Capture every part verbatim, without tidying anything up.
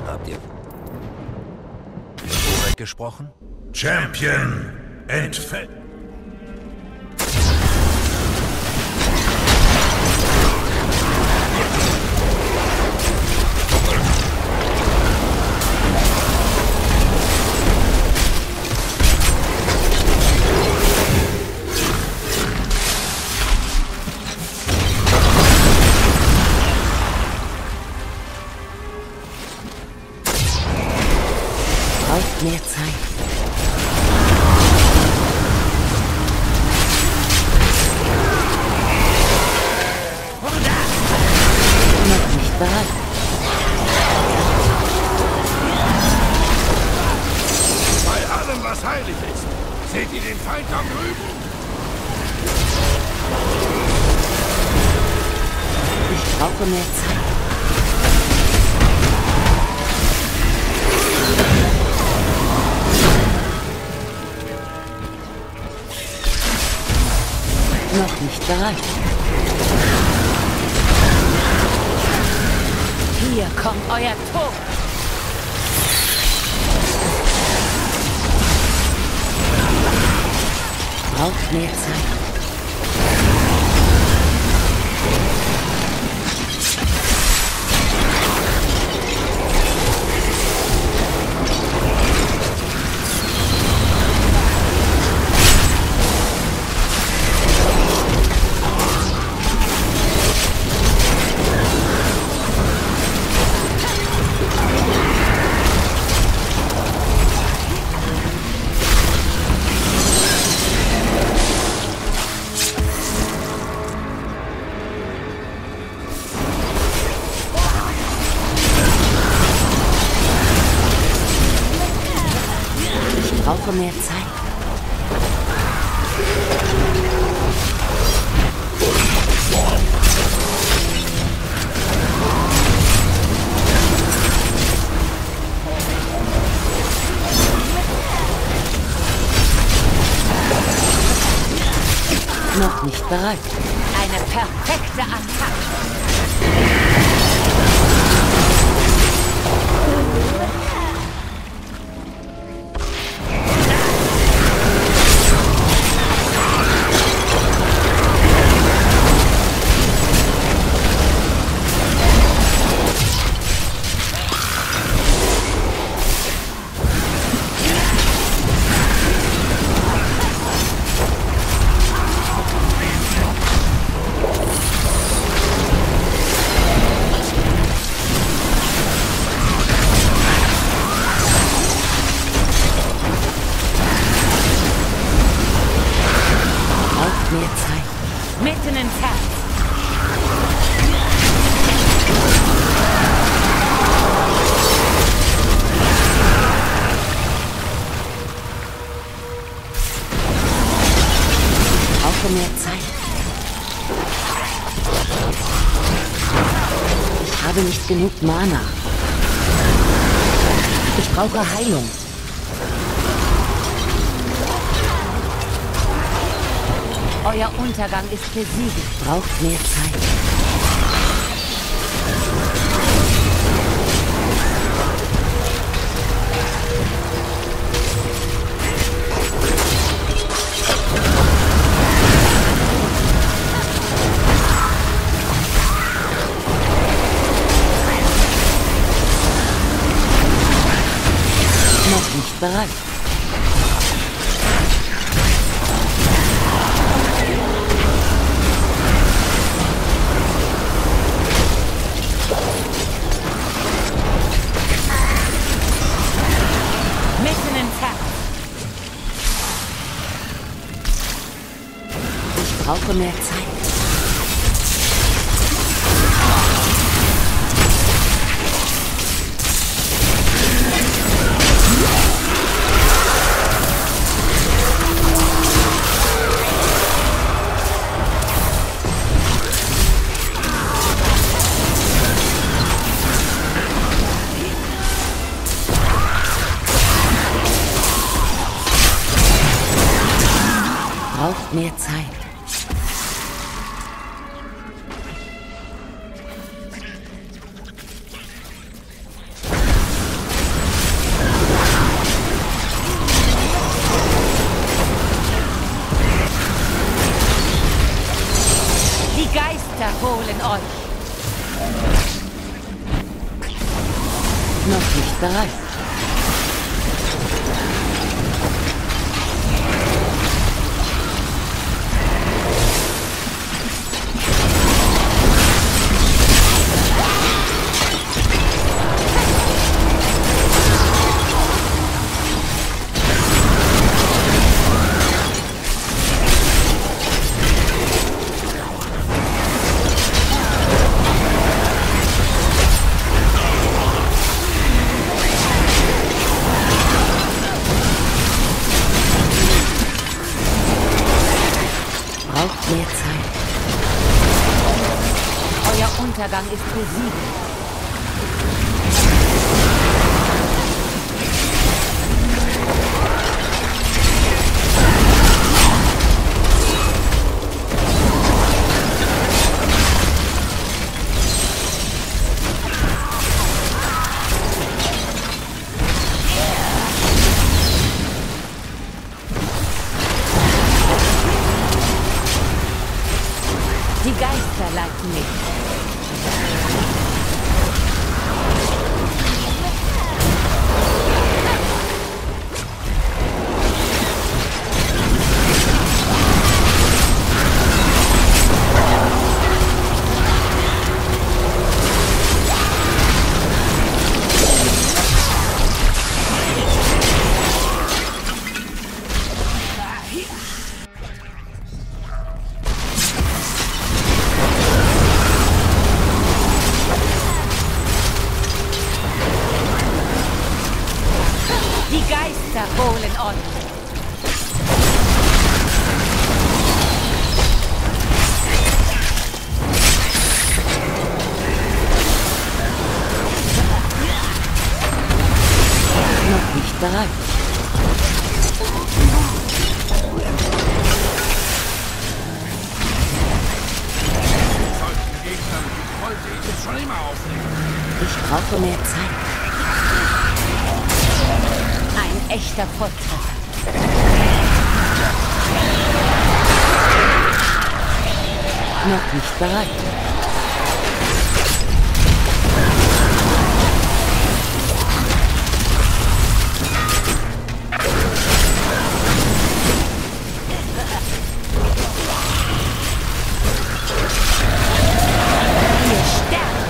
Habt ihr Urek gesprochen? Champion entfällt. Mehr Zeit. Noch nicht bereit. Bei allem, was heilig ist, seht ihr den Feind da drüben? Ich brauche mehr Zeit. Noch nicht bereit. Hier kommt euer Tod. Braucht mehr Zeit. Ich brauche mehr Zeit. Noch nicht bereit. Eine perfekte Attacke. Mehr Zeit. Mitten ins Herz. Ich brauche mehr Zeit. Ich habe nicht genug Mana. Ich brauche Heilung. Euer Untergang ist besiegt. Braucht mehr Zeit. Noch nicht bereit. Mitten ins Herz. Ich brauche mehr Zeit. Braucht mehr Zeit. Noch nicht bereit. Braucht mehr Zeit. Euer Untergang ist besiegelt. Die Geister leiten mich. Die Geister holen euch. Noch nicht bereit. Solchen Gegnern wollte ich es schon immer aufnehmen. Ich brauche mehr Zeit. Ein echter Volltreffer. Noch nicht bereit. Ihr sterbt.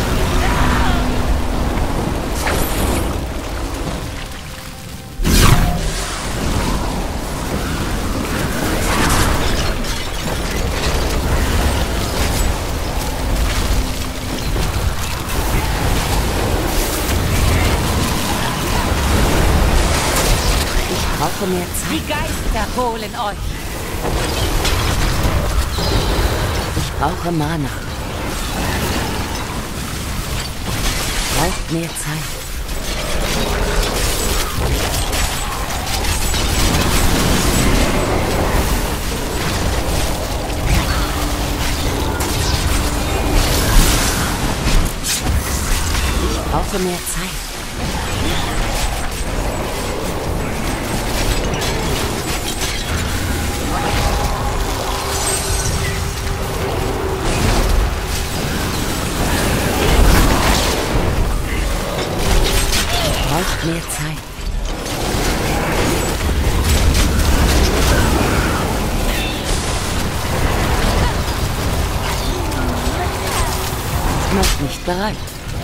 Ich brauche mehr Zeit. Die Geister holen euch. Ich brauche Mana. Braucht mehr Zeit. Ich brauche mehr Zeit. Braucht mehr Zeit. Noch nicht bereit.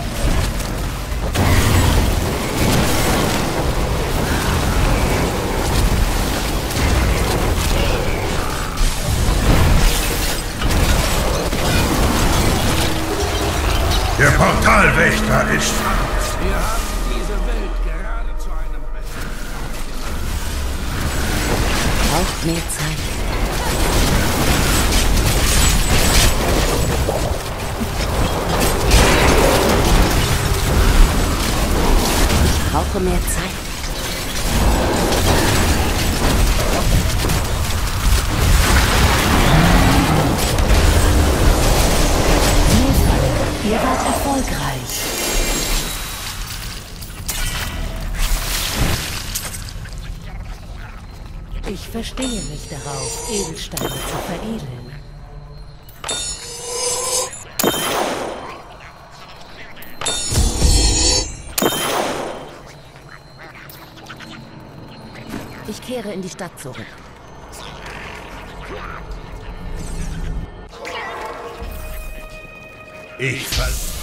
Der Portalwächter ist... Wir haben diese Welt gerade zu einem besseren... Braucht mehr Zeit. Ich brauche mehr Zeit. Ihr wart erfolgreich. Ich verstehe mich darauf, Edelsteine zu veredeln. Kehre in die Stadt zurück. Ich ver...